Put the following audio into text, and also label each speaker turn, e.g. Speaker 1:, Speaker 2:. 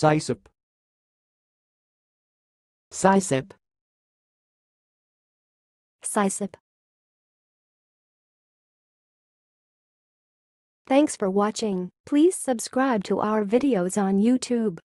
Speaker 1: sysop,
Speaker 2: sysop,
Speaker 3: sysop. Thanks for watching. Please subscribe to our videos on YouTube.